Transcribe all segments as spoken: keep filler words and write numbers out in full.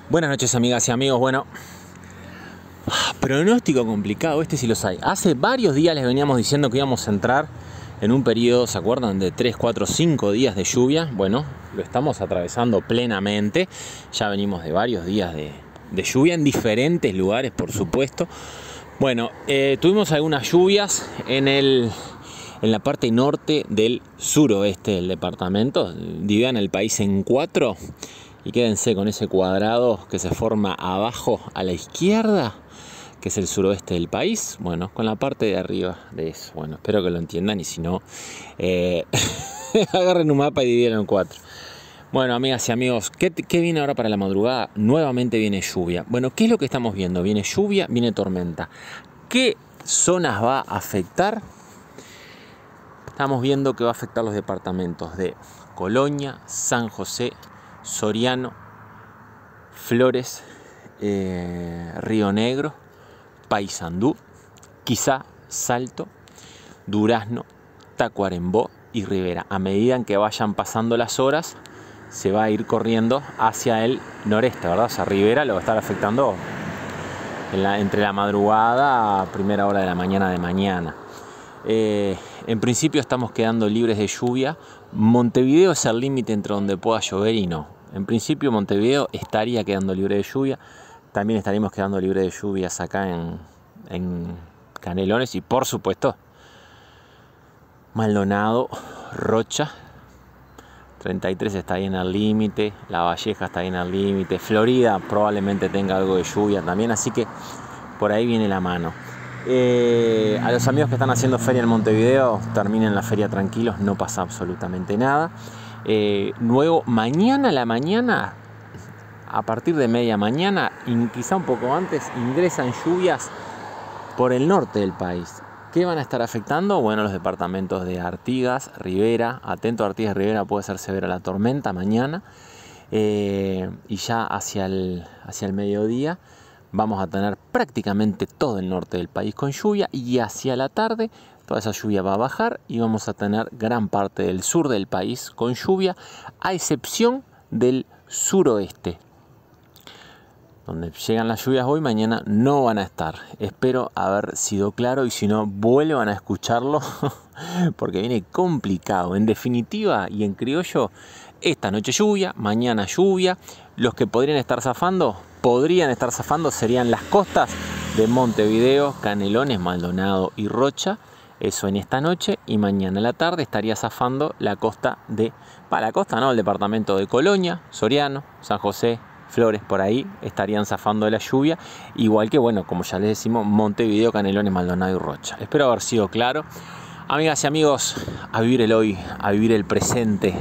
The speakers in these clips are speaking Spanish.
Buenas noches, amigas y amigos. Bueno, pronóstico complicado, este sí los hay. Hace varios días les veníamos diciendo que íbamos a entrar en un periodo, ¿se acuerdan? De tres, cuatro, cinco días de lluvia. Bueno, lo estamos atravesando plenamente. Ya venimos de varios días de, de lluvia en diferentes lugares, por supuesto. Bueno, eh, tuvimos algunas lluvias en el... en la parte norte del suroeste del departamento. Dividan el país en cuatro y quédense con ese cuadrado que se forma abajo a la izquierda, que es el suroeste del país. Bueno, con la parte de arriba de eso. Bueno, espero que lo entiendan y si no, eh, agarren un mapa y dividan en cuatro. Bueno, amigas y amigos, ¿qué, ¿qué viene ahora para la madrugada? Nuevamente viene lluvia. Bueno, ¿qué es lo que estamos viendo? Viene lluvia, viene tormenta. ¿Qué zonas va a afectar? Estamos viendo que va a afectar los departamentos de Colonia, San José, Soriano, Flores, eh, Río Negro, Paysandú, quizá Salto, Durazno, Tacuarembó y Rivera. A medida en que vayan pasando las horas, se va a ir corriendo hacia el noreste, ¿verdad? O sea, Rivera lo va a estar afectando en la, entre la madrugada a primera hora de la mañana de mañana. Eh, en principio estamos quedando libres de lluvia. Montevideo es el límite entre donde pueda llover y no. En principio Montevideo estaría quedando libre de lluvia. También estaríamos quedando libres de lluvias acá en, en Canelones y por supuesto Maldonado, Rocha. treinta y tres está ahí en el límite, La Valleja está ahí en el límite, Florida probablemente tenga algo de lluvia también, así que por ahí viene la mano. Eh, a los amigos que están haciendo feria en Montevideo, terminen la feria tranquilos, no pasa absolutamente nada. Eh, luego, mañana a la mañana, a partir de media mañana, y quizá un poco antes, ingresan lluvias por el norte del país. ¿Qué van a estar afectando? Bueno, los departamentos de Artigas, Rivera. Atento, Artigas y Rivera, puede ser severa la tormenta mañana. Eh, y ya hacia el, hacia el mediodía vamos a tener prácticamente todo el norte del país con lluvia y hacia la tarde toda esa lluvia va a bajar y vamos a tener gran parte del sur del país con lluvia, a excepción del suroeste, donde llegan las lluvias hoy, mañana no van a estar. Espero haber sido claro y si no, vuelvan a escucharlo porque viene complicado. En definitiva y en criollo, esta noche lluvia, mañana lluvia. Los que podrían estar zafando, podrían estar zafando serían las costas de Montevideo, Canelones, Maldonado y Rocha. Eso en esta noche, y mañana a la tarde estaría zafando la costa de... Para la costa no, el departamento de Colonia, Soriano, San José, Flores, por ahí estarían zafando de la lluvia. Igual que, bueno, como ya les decimos, Montevideo, Canelones, Maldonado y Rocha. Espero haber sido claro. Amigas y amigos, a vivir el hoy, a vivir el presente.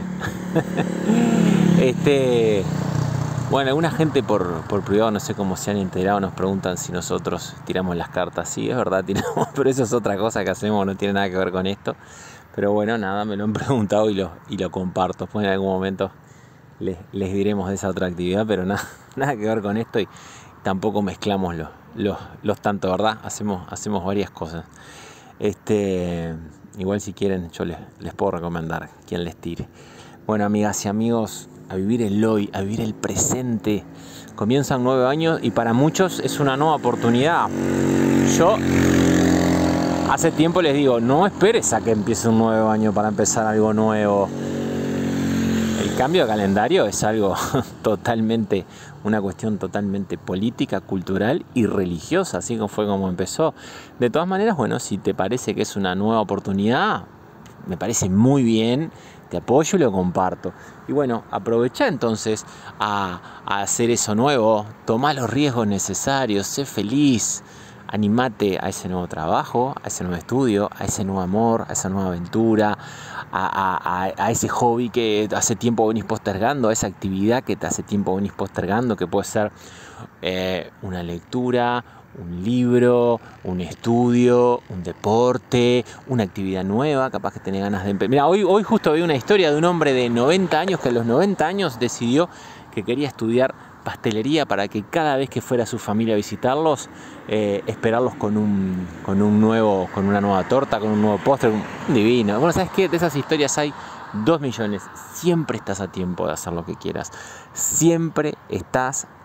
este... Bueno, alguna gente por, por privado, no sé cómo se han enterado, nos preguntan si nosotros tiramos las cartas. Sí, es verdad, tiramos, pero eso es otra cosa que hacemos, no tiene nada que ver con esto. Pero bueno, nada, me lo han preguntado y lo, y lo comparto. Pues en algún momento les, les diremos de esa otra actividad, pero nada, nada que ver con esto y tampoco mezclamos los, los, los tanto, ¿verdad? Hacemos, hacemos varias cosas. Este, igual si quieren, yo les, les puedo recomendar quien les tire. Bueno, amigas y amigos, a vivir el hoy, a vivir el presente. Comienzan nueve años y para muchos es una nueva oportunidad. Yo hace tiempo les digo, no esperes a que empiece un nuevo año para empezar algo nuevo. El cambio de calendario es algo totalmente, una cuestión totalmente política, cultural y religiosa, así como fue como empezó. De todas maneras, bueno, si te parece que es una nueva oportunidad, me parece muy bien. Te apoyo y lo comparto. Y bueno, aprovecha entonces a, a hacer eso nuevo. Toma los riesgos necesarios. Sé feliz. Animate a ese nuevo trabajo, a ese nuevo estudio, a ese nuevo amor, a esa nueva aventura, a, a, a ese hobby que hace tiempo venís postergando, a esa actividad que te hace tiempo venís postergando, que puede ser eh, una lectura, un libro, un estudio, un deporte, una actividad nueva, capaz que tenés ganas de empezar. Mira, hoy, hoy justo vi una historia de un hombre de noventa años que a los noventa años decidió que quería estudiar pastelería para que cada vez que fuera su familia a visitarlos, eh, esperarlos con un, con un nuevo, con una nueva torta, con un nuevo postre, divino. Bueno, ¿sabes qué? De esas historias hay dos millones. Siempre estás a tiempo de hacer lo que quieras. Siempre estás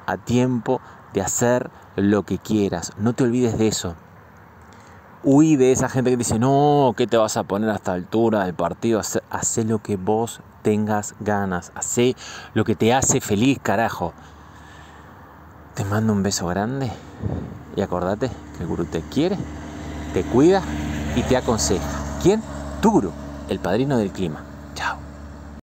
a tiempo de hacer lo que quieras. No te olvides de eso. Huí de esa gente que dice, no, ¿qué te vas a poner a esta altura del partido? Hacé lo que vos tengas ganas. Hacé lo que te hace feliz, carajo. Te mando un beso grande y acordate que el gurú te quiere, te cuida y te aconseja. ¿Quién? Tu gurú, el padrino del clima.